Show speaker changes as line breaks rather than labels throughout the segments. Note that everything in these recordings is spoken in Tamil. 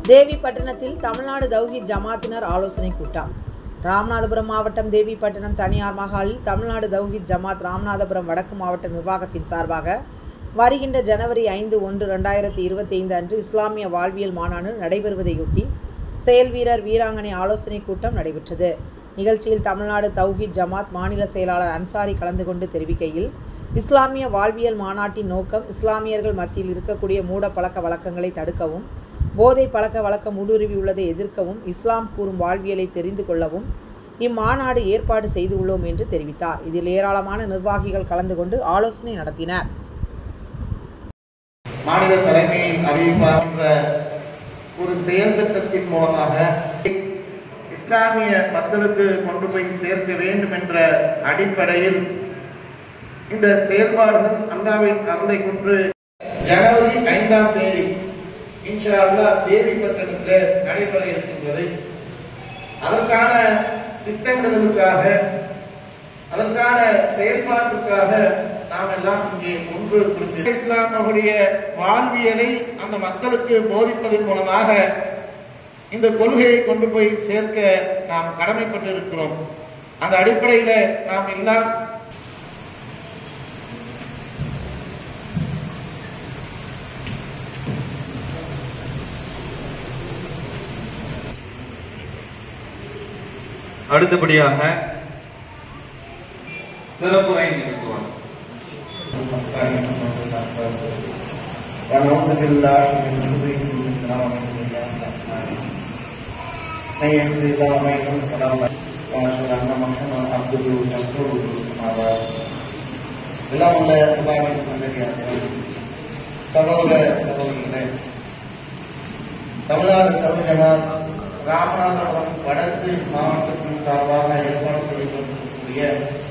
தேவிப்பட்டினத்தில் தமிழ்நாடு தௌஹீத் ஜமாத்தினர் ஆலோசனை கூட்டம். ராமநாதபுரம் மாவட்டம் தேவிப்பட்டினம் தனியார் மஹாலில் தமிழ்நாடு தௌஹீத் ஜமாத் ராமநாதபுரம் வடக்கு மாவட்ட நிர்வாகத்தின் சார்பாக வருகின்ற ஜனவரி 5/1/2025 அன்று இஸ்லாமிய வாழ்வியல் மாநாடு நடைபெறுவதையொட்டி செயல் வீரர் வீராங்கனை ஆலோசனை கூட்டம் நடைபெற்றது. நிகழ்ச்சியில் தமிழ்நாடு தௌஹீத் ஜமாத் மாநில செயலாளர் அன்சாரி கலந்து கொண்டு தெரிவிக்கையில், இஸ்லாமிய வாழ்வியல் மாநாட்டின் நோக்கம் இஸ்லாமியர்கள் மத்தியில் இருக்கக்கூடிய மூட பழக்க வழக்கங்களை தடுக்கவும், போதை பழக்க வழக்கம் ஊடுருவியுள்ளதை எதிர்க்கவும், இஸ்லாம் கூறும் வாழ்வியலை தெரிந்து கொள்ளவும் இம்மாநாடு ஏற்பாடு செய்துள்ளோம் என்று தெரிவித்தார். இதில் ஏராளமான நிர்வாகிகள் கலந்து கொண்டு ஆலோசனை நடத்தினர்.
மாநில தலைமையை அறிவிப்பாகின்ற ஒரு செயல் திட்டத்தின் மூலமாக இஸ்லாமிய மக்களுக்கு கொண்டு போய் சேர்க்க வேண்டும் என்ற அடிப்படையில் இந்த செயல்பாடுகள் அல்லாஹ்வின் அருளை கொண்டு ஜனவரி 5ஆம் தேதி இன்ஷா அல்லாஹ் தேவிப்பட்டினத்தில் நடைபெற இருக்கின்றது. அதற்கான திட்டமிடுதலுக்காக, அதற்கான செயல்பாட்டுக்காக நாம் எல்லாம் இங்கே ஒன்று குறித்து இஸ்லாமுடைய வாழ்வியலை அந்த மக்களுக்கு போதிப்பதன் மூலமாக இந்த கொள்கையை கொண்டு போய் சேர்க்க நாம் கடமைப்பட்டு இருக்கிறோம். அந்த அடிப்படையில் நாம் எல்லாம்
அடுத்தபடியாக சிறப்புரை நிகழ்த்துவார்.
தமிழ்நாடு சௌஜமாத் ராமநாதபுரம் வடக்கு மாவட்டத்தின் சார்பாக ஏற்பாடு செய்யப்பட்டிருக்கக்கூடிய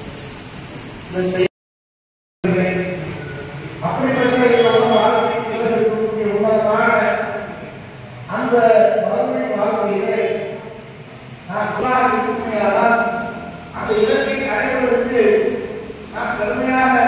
அந்த மறுமை வாழ்க்கையிலே அந்த இலக்கை அடைவதற்கு நாம் கடுமையாக